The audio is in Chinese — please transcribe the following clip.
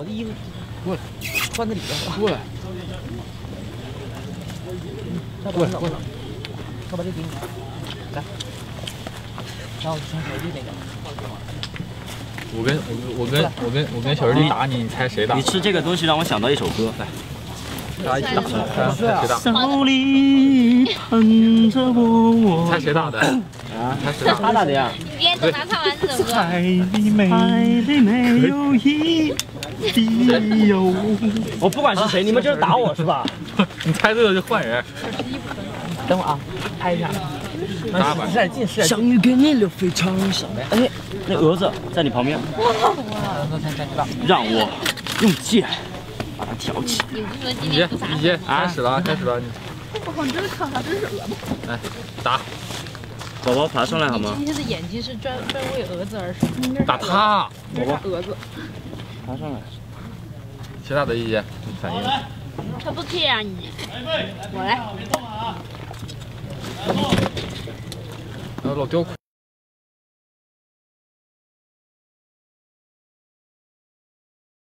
我的衣服过来，穿在里边。过来，过来，过来，我把这给你，来，然后从手机那个。 我跟小师弟打你，你猜谁打？ 你吃这个东西让我想到一首歌，来。 大家一起打，看谁打。 手里捧着我， 猜谁打的？啊，猜谁打？ 他打的呀。 你别等他唱完这首歌。 海里没有一滴油。我不管是谁，你们就是打我是吧？ 你猜对了就换人。 等会儿啊，拍一下。 打吧。 相遇给你留非常少。哎，那蛾子在你旁边。让我用剑。 把它挑起。 你不是说今一天不啥？ 节开始了，开始了。 我这个看还真是鹅吗？ 来，打。 宝宝爬上来好吗？ 今天的眼睛是专为蛾子而生。 打他。 宝宝，蛾子。 爬上来。 谁打的一节？反应。 他不这样你。我来。 老刁。